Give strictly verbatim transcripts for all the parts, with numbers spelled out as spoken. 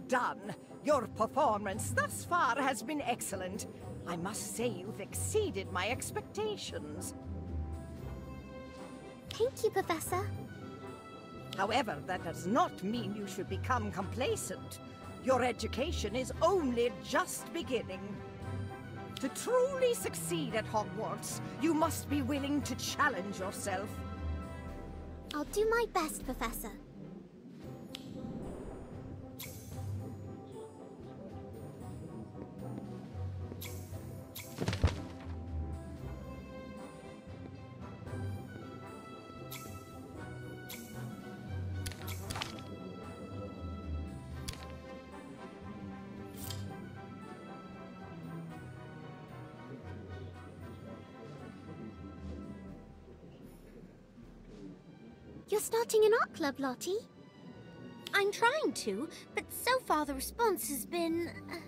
done. Your performance thus far has been excellent. I must say you've exceeded my expectations. Thank you, Professor. However, that does not mean you should become complacent. Your education is only just beginning. To truly succeed at Hogwarts, you must be willing to challenge yourself. I'll do my best, Professor. You're starting an art club, Lottie? I'm trying to, but so far the response has been... Uh,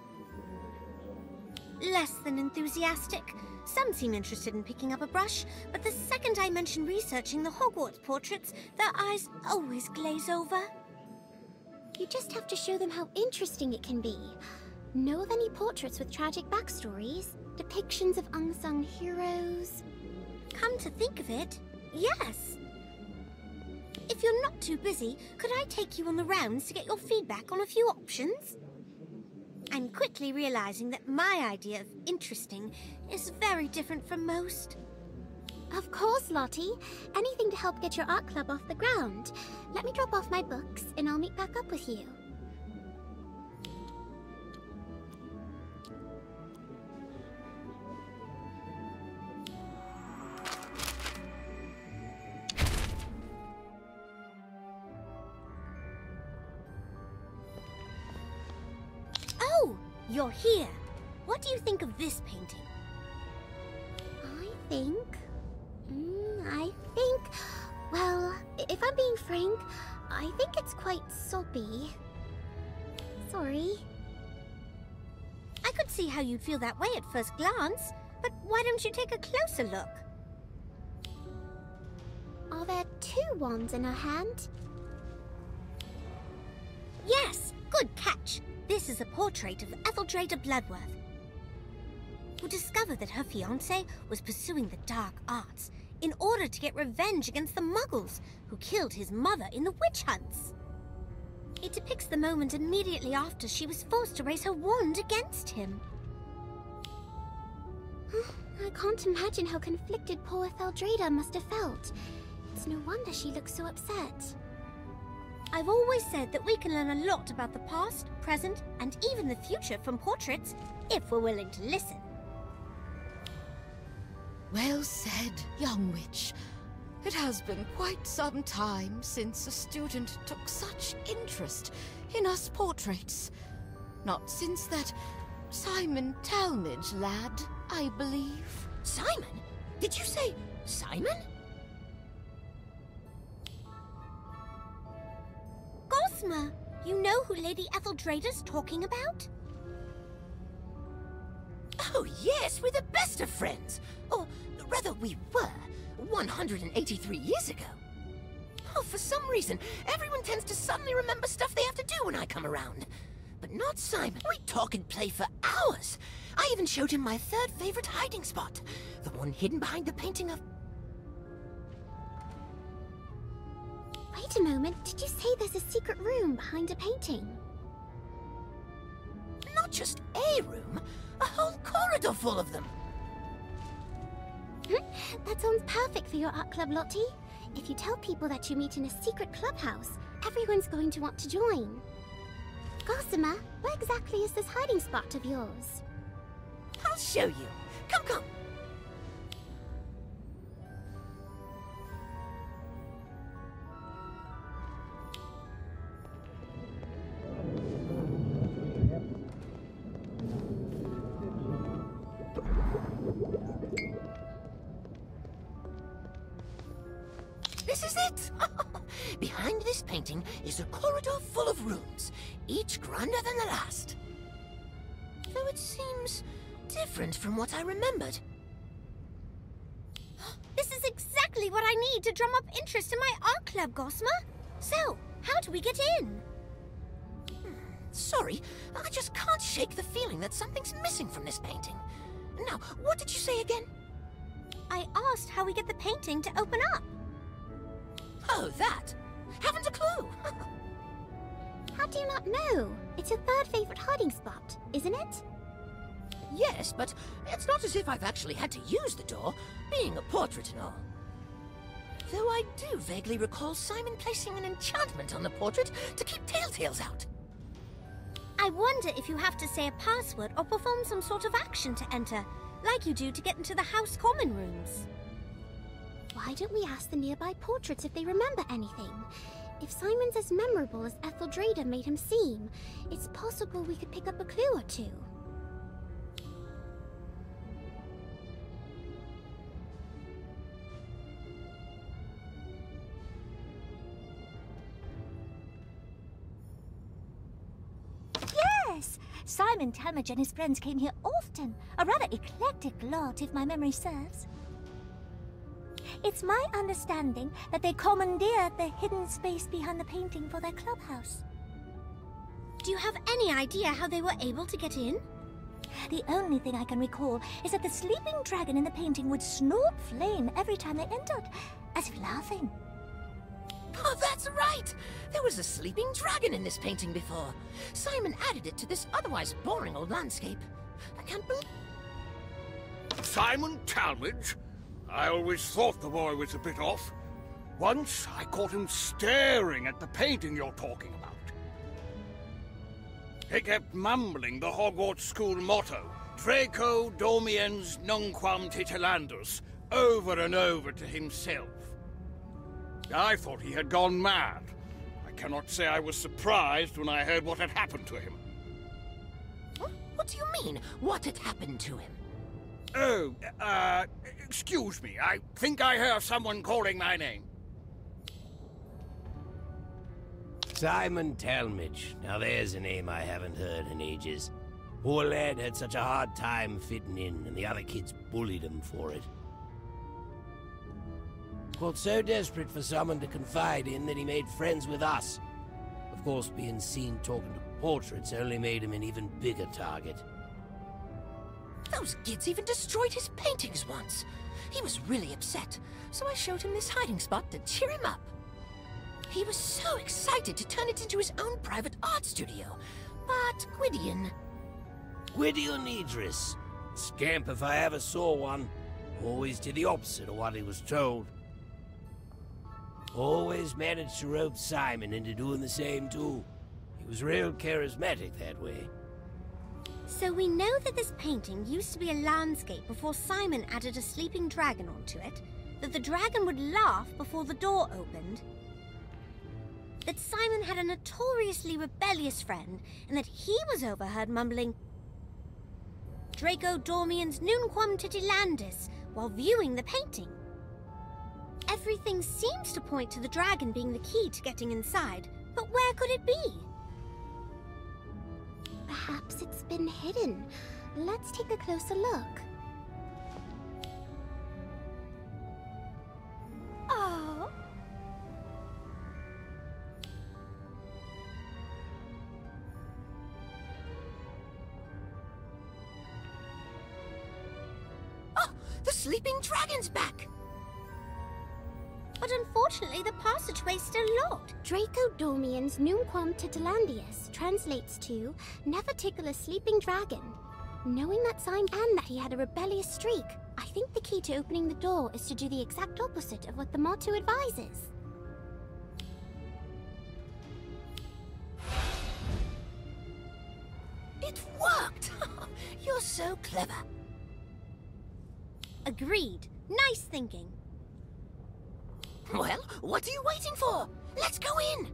less than enthusiastic. Some seem interested in picking up a brush, but the second I mention researching the Hogwarts portraits, their eyes always glaze over. You just have to show them how interesting it can be. Know of any portraits with tragic backstories? Depictions of unsung heroes? Come to think of it, yes. If you're not too busy, could I take you on the rounds to get your feedback on a few options? I'm quickly realizing that my idea of interesting is very different from most. Of course, Lottie. Anything to help get your art club off the ground. Let me drop off my books and I'll meet back up with you. Oh, you're here. What do you think of this painting? I think... Mm, I think... Well, if I'm being frank, I think it's quite soppy. Sorry. I could see how you'd feel that way at first glance, but why don't you take a closer look? Are there two wands in her hand? Yes, good catch. This is a portrait of Etheldreda Bloodworth, who discovered that her fiancé was pursuing the dark arts in order to get revenge against the Muggles who killed his mother in the witch hunts. It depicts the moment immediately after she was forced to raise her wand against him. I can't imagine how conflicted poor Etheldreda must have felt. It's no wonder she looks so upset. I've always said that we can learn a lot about the past, present, and even the future from portraits, if we're willing to listen. Well said, young witch. It has been quite some time since a student took such interest in us portraits. Not since that Simon Talmadge lad, I believe. Simon? Did you say Simon? Gosma, you know who Lady Etheldreda's talking about? Oh yes, we're the best of friends. Or rather, we were, one hundred eighty-three years ago. Oh, for some reason, everyone tends to suddenly remember stuff they have to do when I come around. But not Simon. We talk and play for hours. I even showed him my third favorite hiding spot, the one hidden behind the painting of... Wait a moment, did you say there's a secret room behind a painting? Not just a room, a whole corridor full of them. That sounds perfect for your art club, Lottie. If you tell people that you meet in a secret clubhouse, everyone's going to want to join. Gossamer, where exactly is this hiding spot of yours? I'll show you. Come, come. This is it! Behind this painting is a corridor full of rooms, each grander than the last. Though it seems different from what I remembered. This is exactly what I need to drum up interest in my art club, Gosma. So, how do we get in? Hmm, Sorry, I just can't shake the feeling that something's missing from this painting. Now, what did you say again? I asked how we get the painting to open up. Oh, that. Haven't a clue. How do you not know? It's your third favorite hiding spot, isn't it? Yes, but it's not as if I've actually had to use the door, being a portrait and all. Though I do vaguely recall Simon placing an enchantment on the portrait to keep Telltales out. I wonder if you have to say a password or perform some sort of action to enter, like you do to get into the house common rooms. Why don't we ask the nearby portraits if they remember anything? If Simon's as memorable as Etheldreda made him seem, it's possible we could pick up a clue or two. Yes! Simon Talmadge and his friends came here often. A rather eclectic lot, if my memory serves. It's my understanding that they commandeered the hidden space behind the painting for their clubhouse. Do you have any idea how they were able to get in? The only thing I can recall is that the sleeping dragon in the painting would snort flame every time they entered, as if laughing. Oh, that's right! There was a sleeping dragon in this painting before. Simon added it to this otherwise boring old landscape. I can't believe... Simon Talmadge? I always thought the boy was a bit off. Once, I caught him staring at the painting you're talking about. He kept mumbling the Hogwarts school motto, Draco Dormiens Nunquam Titilandus, over and over to himself. I thought he had gone mad. I cannot say I was surprised when I heard what had happened to him. What, what do you mean, what had happened to him? Oh, uh, excuse me. I think I hear someone calling my name. Simon Talmadge. Now there's a name I haven't heard in ages. Poor lad had such a hard time fitting in, and the other kids bullied him for it. Got so desperate for someone to confide in that he made friends with us. Of course, being seen talking to portraits only made him an even bigger target. Those kids even destroyed his paintings once. He was really upset, so I showed him this hiding spot to cheer him up. He was so excited to turn it into his own private art studio. But Gwydion... Gwydion Idris. Scamp if I ever saw one. Always did the opposite of what he was told. Always managed to rope Simon into doing the same too. He was real charismatic that way. So we know that this painting used to be a landscape before Simon added a sleeping dragon onto it, that the dragon would laugh before the door opened, that Simon had a notoriously rebellious friend, and that he was overheard mumbling Draco Dormiens Nunquam Titilandus while viewing the painting. Everything seems to point to the dragon being the key to getting inside, but where could it be? Perhaps it's been hidden. Let's take a closer look. Oh. Oh, the sleeping dragon's back! But unfortunately, the passageway's still locked. Draco Dormiens Nunquam Titilandius translates to never tickle a sleeping dragon. Knowing that Simon and that he had a rebellious streak, I think the key to opening the door is to do the exact opposite of what the motto advises. It worked! You're so clever. Agreed. Nice thinking. Well, what are you waiting for? Let's go in!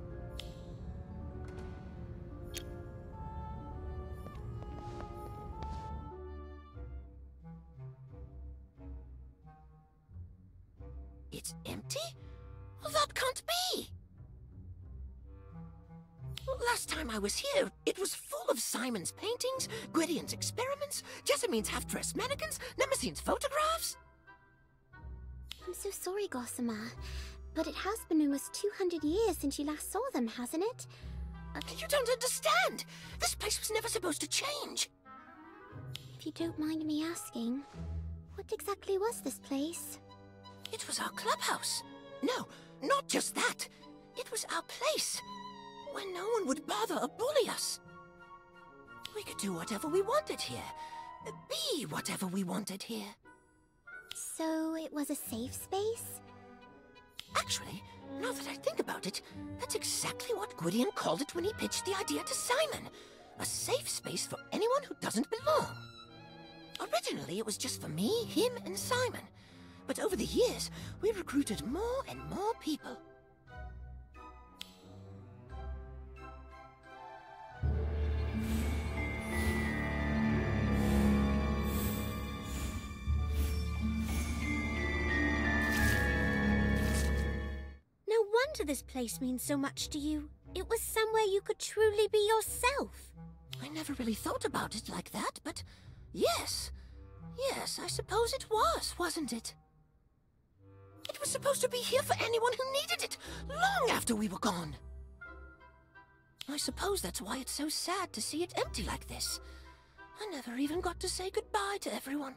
It's empty? Well, that can't be! Last time I was here, it was full of Simon's paintings, Gwydion's experiments, Jessamine's half-dressed mannequins, Nemesine's photographs. I'm so sorry, Gossamer, but it has been almost two hundred years since you last saw them, hasn't it? You don't understand! This place was never supposed to change! If you don't mind me asking, what exactly was this place? It was our clubhouse. No, not just that. It was our place, where no one would bother or bully us. We could do whatever we wanted here. Be whatever we wanted here. So it was a safe space? Actually, now that I think about it, that's exactly what Gwydion called it when he pitched the idea to Simon. A safe space for anyone who doesn't belong. Originally, it was just for me, him, and Simon. But over the years, we recruited more and more people. No wonder this place means so much to you. It was somewhere you could truly be yourself. I never really thought about it like that, but yes. Yes, I suppose it was, wasn't it? It was supposed to be here for anyone who needed it, long after we were gone. I suppose that's why it's so sad to see it empty like this. I never even got to say goodbye to everyone.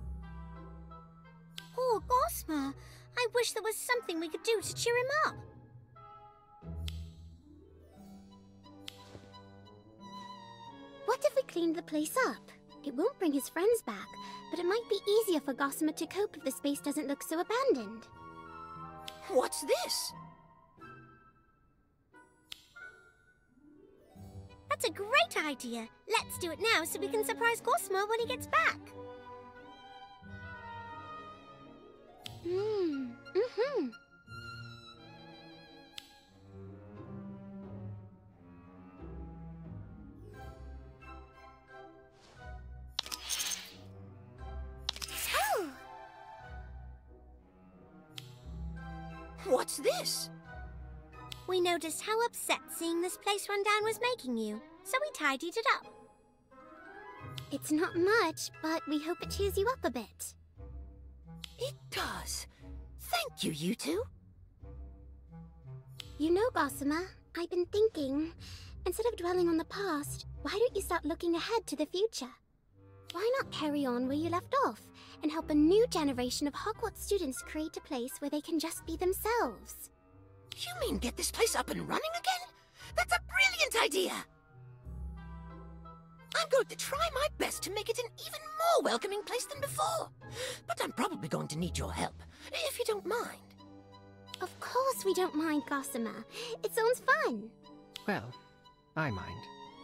Poor Gossamer. I wish there was something we could do to cheer him up. What if we cleaned the place up? It won't bring his friends back, but it might be easier for Gossamer to cope if the space doesn't look so abandoned. What's this? That's a great idea. Let's do it now so we can surprise Gossamer when he gets back. Hmm, mm-hmm. Oh! What's this? We noticed how upset seeing this place run down was making you, so we tidied it up. It's not much, but we hope it cheers you up a bit. It does. Thank you, you two. You know, Gossamer, I've been thinking, instead of dwelling on the past, why don't you start looking ahead to the future? Why not carry on where you left off and help a new generation of Hogwarts students create a place where they can just be themselves? You mean get this place up and running again? That's a brilliant idea! I'm going to try my best to make it an even more welcoming place than before. But I'm probably going to need your help, if you don't mind. Of course we don't mind, Gossamer. It sounds fun. Well, I mind.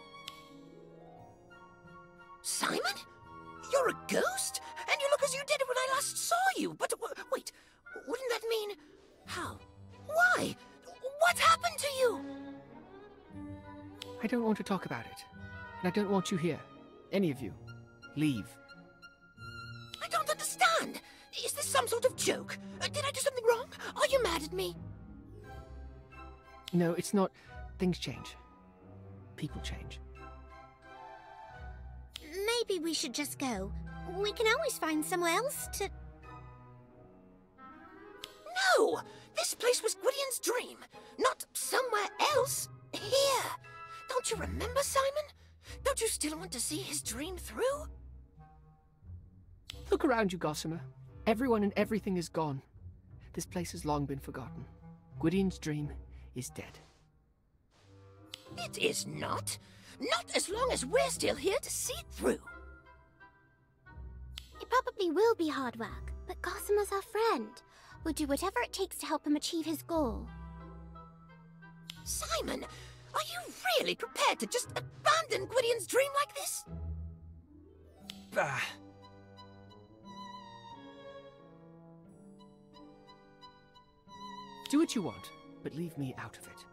Simon? You're a ghost? And you look as you did when I last saw you. But w wait, wouldn't that mean... How? Why? What happened to you? I don't want to talk about it. And I don't want you here. Any of you. Leave. I don't understand. Is this some sort of joke? Uh, did I do something wrong? Are you mad at me? No, it's not. Things change. People change. Maybe we should just go. We can always find somewhere else to... No! This place was Gwydion's dream, not somewhere else. Here! Don't you remember, Simon? Don't you still want to see his dream through? Look around you, Gossamer. Everyone and everything is gone. This place has long been forgotten. Gwydion's dream is dead. It is not. Not as long as we're still here to see it through. It probably will be hard work, but Gossamer's our friend. We'll do whatever it takes to help him achieve his goal. Simon, are you really prepared to just abandon Gwydion's dream like this? Bah. Do what you want, but leave me out of it.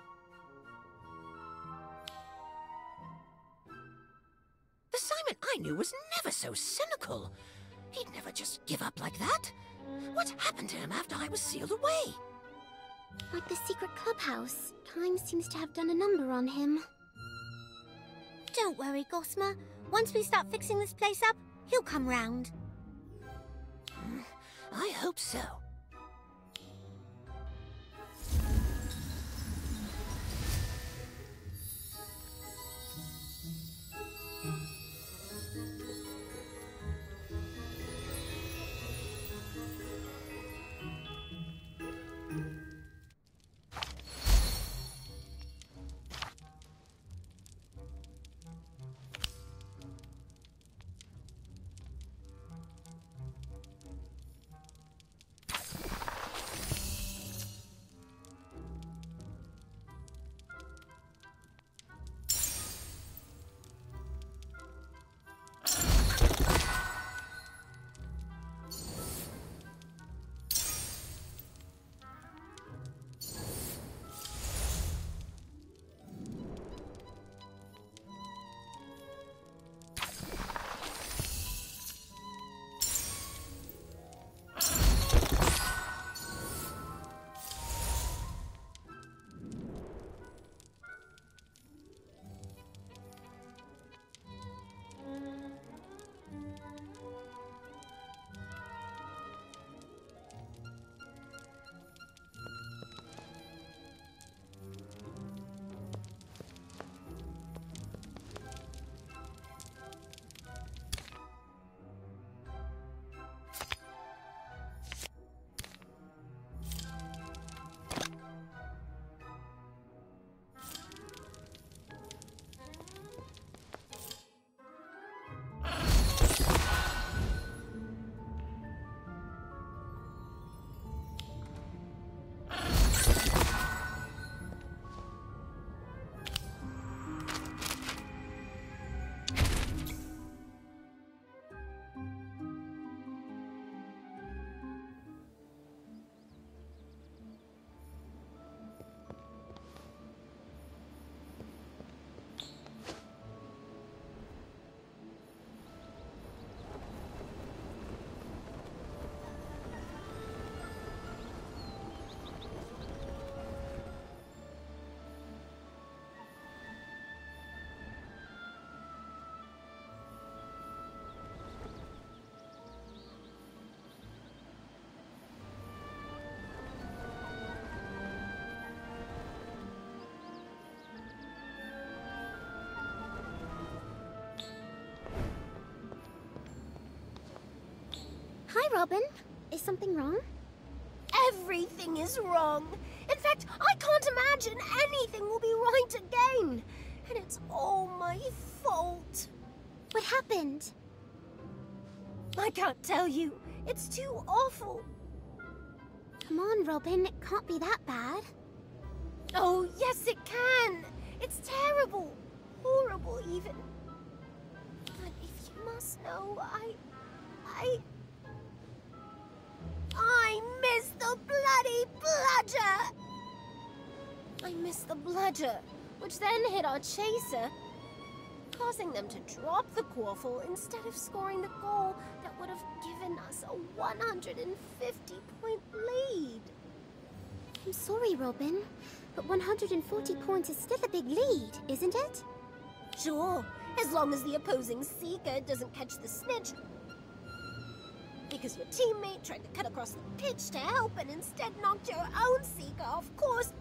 The Simon I knew was never so cynical. He'd never just give up like that. What happened to him after I was sealed away? Like the secret clubhouse, time seems to have done a number on him. Don't worry, Gossamer. Once we start fixing this place up, he'll come round. Hmm, I hope so. Robin. Is something wrong? Everything is wrong. In fact, I can't imagine anything will be right again. And it's all my fault. What happened? I can't tell you. It's too awful. Come on, Robin. It can't be that bad. Oh, yes it can. It's terrible. Horrible, even. But if you must know, I... I... I miss the bloody bludger! I miss the bludger, which then hit our chaser, causing them to drop the quaffle instead of scoring the goal that would have given us a one hundred fifty point lead. I'm sorry, Robin, but one hundred forty points is still a big lead, isn't it? Sure, as long as the opposing seeker doesn't catch the snitch. Because your teammate tried to cut across the pitch to help and instead knocked your own seeker off course.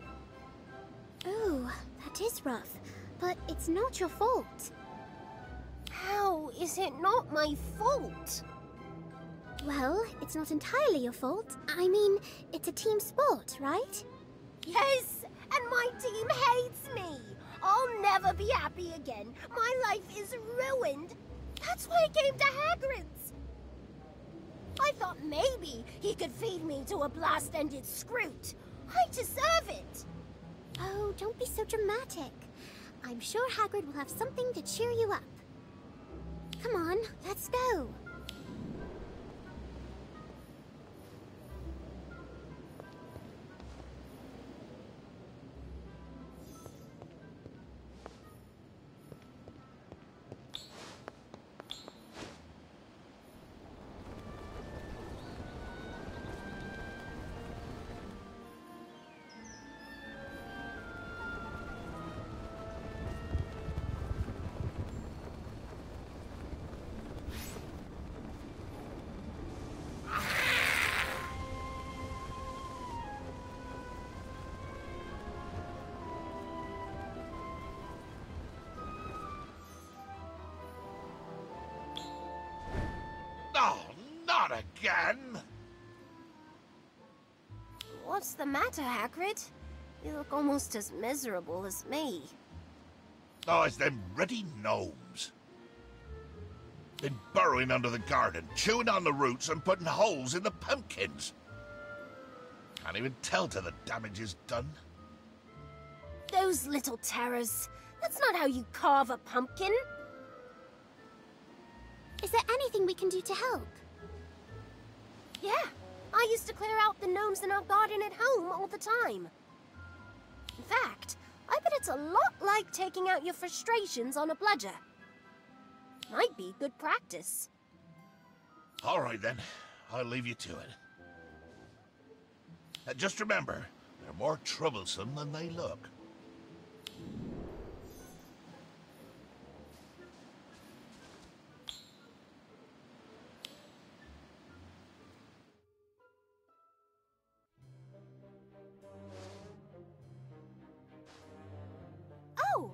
Oh, that is rough, but it's not your fault. How is it not my fault? Well, it's not entirely your fault. I mean, it's a team sport, right? Yes, and my team hates me. I'll never be happy again. My life is ruined. That's why I came to Hagrid's. I thought maybe he could feed me to a blast-ended Scroot. I deserve it. Oh, don't be so dramatic. I'm sure Hagrid will have something to cheer you up. Come on, let's go. Oh, not again! What's the matter, Hagrid? You look almost as miserable as me. Oh, it's them ruddy gnomes. Been burrowing under the garden, chewing on the roots and putting holes in the pumpkins. Can't even tell till the damage is done. Those little terrors. That's not how you carve a pumpkin. Is there anything we can do to help? Yeah, I used to clear out the gnomes in our garden at home all the time. In fact, I bet it's a lot like taking out your frustrations on a bludger. Might be good practice. All right, then. I'll leave you to it. Uh, just remember, they're more troublesome than they look. Oh!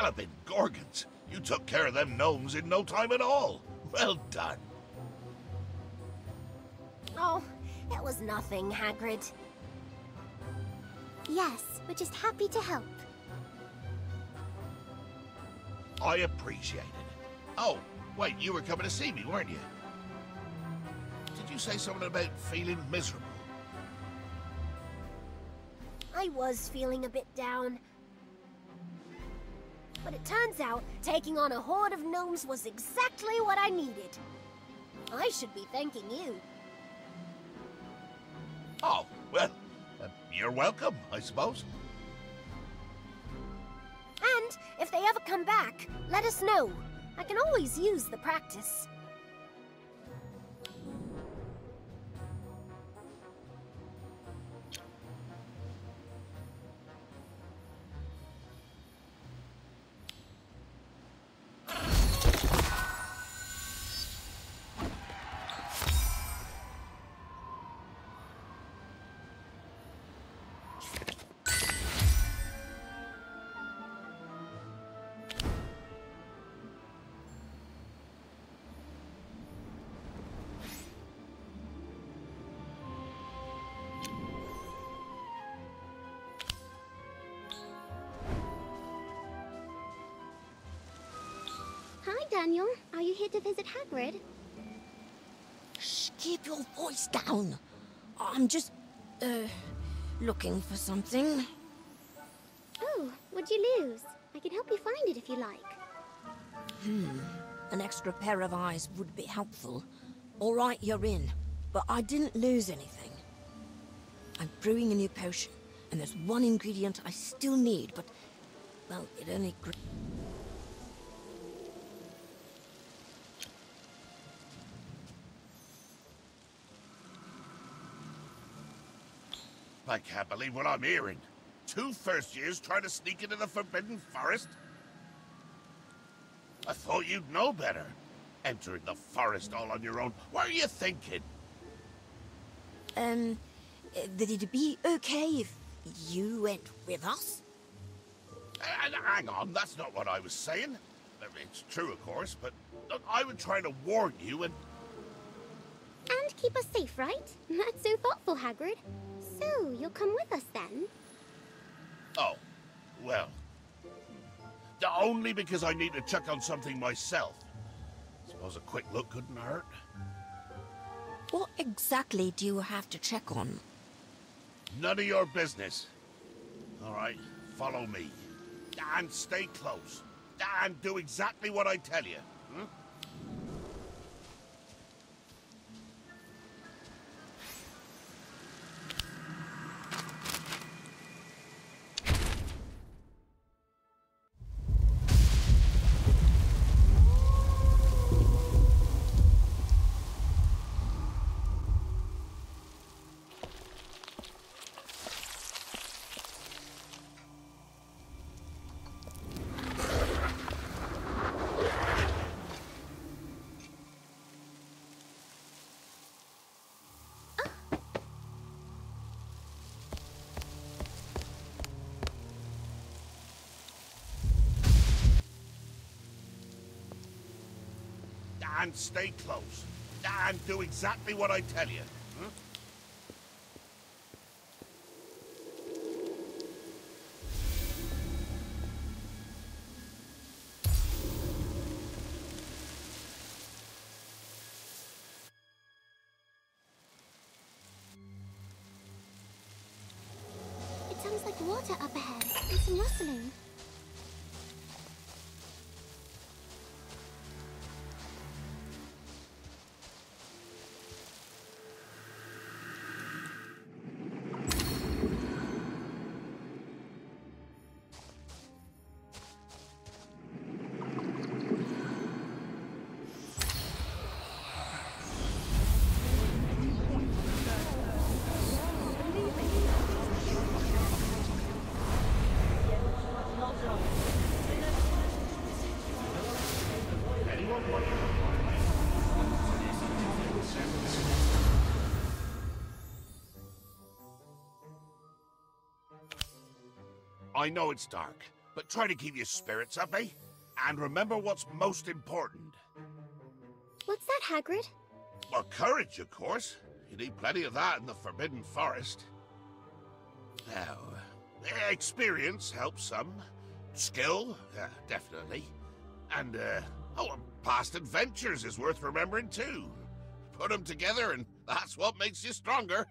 Galloping Gorgons! You took care of them gnomes in no time at all. Well done. Oh, it was nothing, Hagrid. Yes, we're just happy to help. I appreciate it. Oh, wait, you were coming to see me, weren't you? Did you say something about feeling miserable? I was feeling a bit down. But it turns out taking on a horde of gnomes was exactly what I needed. I should be thanking you. Oh, well, uh, you're welcome, I suppose. And if they ever come back, let us know. I can always use the practice. Hi, Daniel. Are you here to visit Hagrid? Shh, keep your voice down. I'm just, uh, looking for something. Oh, what'd you lose? I can help you find it if you like. Hmm, an extra pair of eyes would be helpful. All right, you're in, but I didn't lose anything. I'm brewing a new potion, and there's one ingredient I still need, but, well, it only... Gr I can't believe what I'm hearing. Two first years trying to sneak into the Forbidden Forest? I thought you'd know better. Entering the forest all on your own. What are you thinking? Um, uh, would it be okay if you went with us? And hang on, that's not what I was saying. It's true, of course, but look, I was trying to warn you and... And keep us safe, right? That's so thoughtful, Hagrid. So, you'll come with us then? Oh, well. Only because I need to check on something myself. Suppose a quick look couldn't hurt. What exactly do you have to check on? None of your business. All right, follow me. And stay close. And do exactly what I tell you. Hmm? And stay close. And do exactly what I tell you. Hmm? It sounds like water up ahead and some rustling. I know it's dark, But try to keep your spirits up, eh? And remember what's most important. What's that, Hagrid? Well, courage, of course. You need plenty of that in the Forbidden Forest. Now, experience helps some. Skill, uh, definitely. And, uh, oh, past adventures is worth remembering, too. Put them together, and that's what makes you stronger.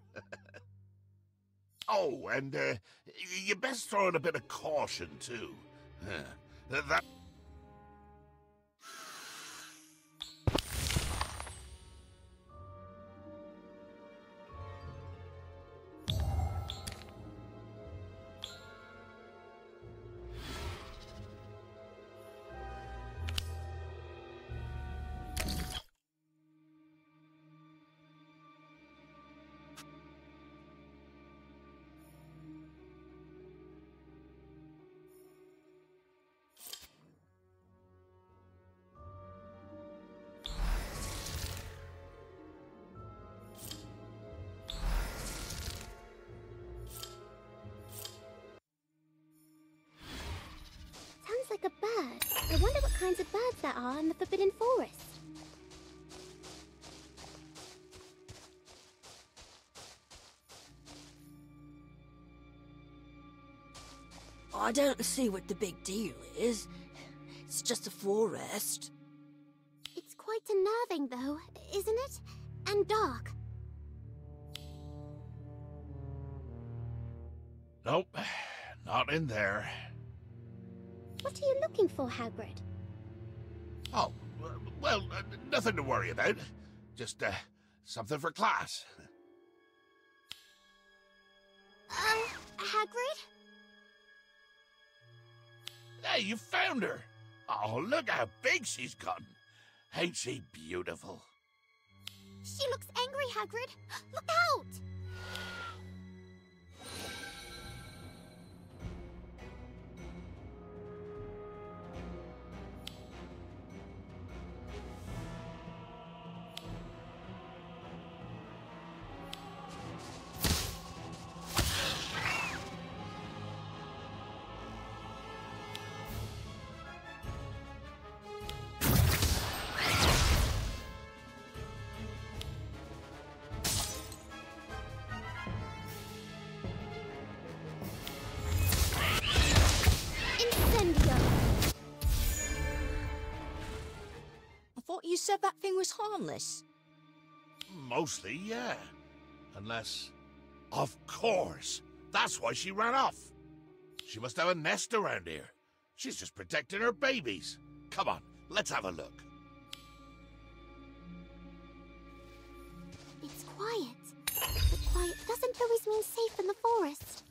Oh, and, uh, you best throw in a bit of caution, too. Uh, that... Like a bird. I wonder what kinds of birds there are in the Forbidden Forest. I don't see what the big deal is. It's just a forest. It's quite unnerving, though, isn't it? And dark. Nope, not in there. What are you looking for, Hagrid? Oh, well, uh, nothing to worry about. Just, uh, something for class. Uh, Hagrid? Hey, you found her! Oh, look how big she's gotten. Ain't she beautiful? She looks angry, Hagrid. Look out! You said that thing was harmless. Mostly, yeah. Unless... Of course! That's why she ran off. She must have a nest around here. She's just protecting her babies. Come on, let's have a look. It's quiet. But quiet doesn't always mean safe in the forest.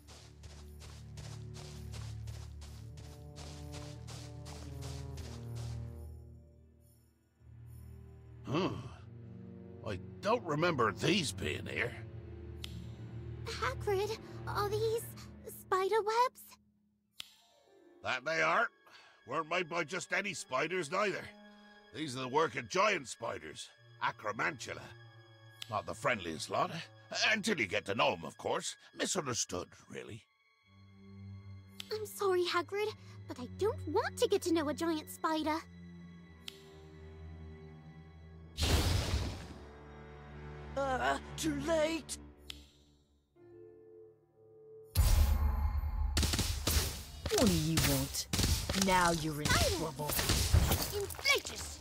Hmm. I don't remember these being here. Hagrid, are these spider webs? That they are. Weren't made by just any spiders, neither. These are the work of giant spiders. Acromantula. Not the friendliest lot. Until you get to know them, of course. Misunderstood, really. I'm sorry, Hagrid, but I don't want to get to know a giant spider. Uh, too late. What do you want? Now you're in trouble. Inflatus!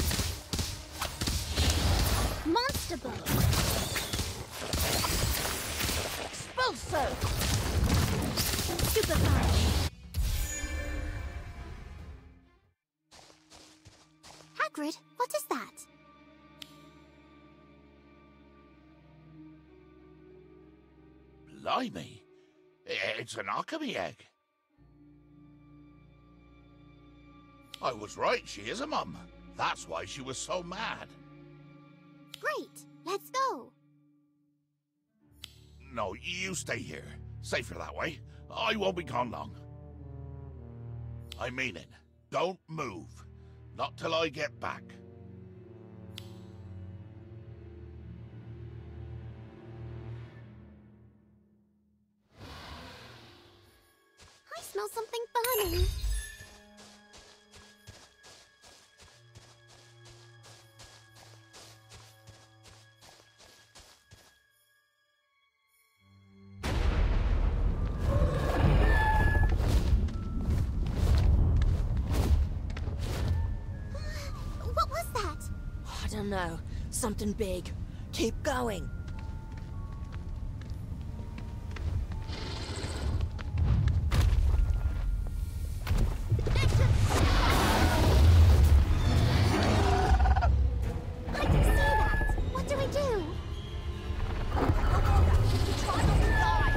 Monster Ball! Expulso! Super Punch! Hagrid, what is that? Blimey. It's an alchemy egg. I was right, she is a mum. That's why she was so mad. Great, let's go. No, you stay here. Safer that way. I won't be gone long. I mean it. Don't move. Not till I get back. I smell something burning. no. Something big. Keep going. I can see that! What do we do? Try not to die!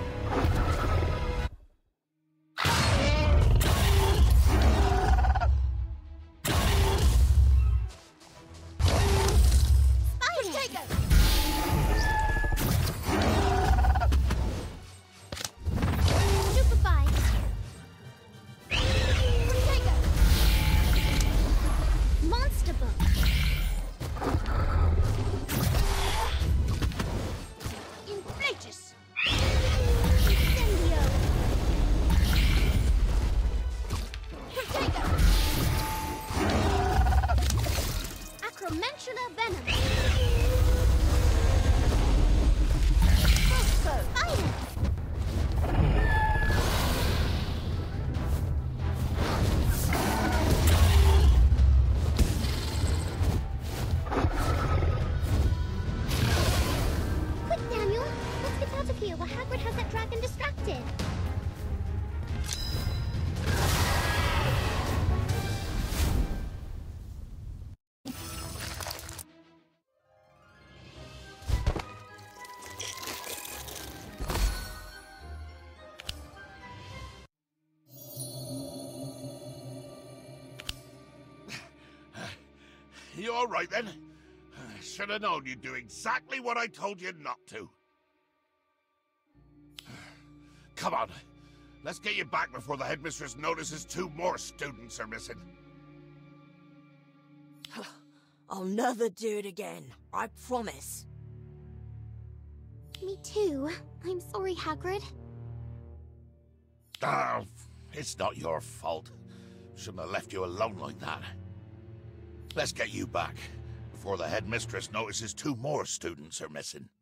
You all right, then? Should have known you'd do exactly what I told you not to. Come on. Let's get you back before the headmistress notices two more students are missing. I'll never do it again. I promise. Me too. I'm sorry, Hagrid. Ah, it's not your fault. Shouldn't have left you alone like that. Let's get you back, before the headmistress notices two more students are missing.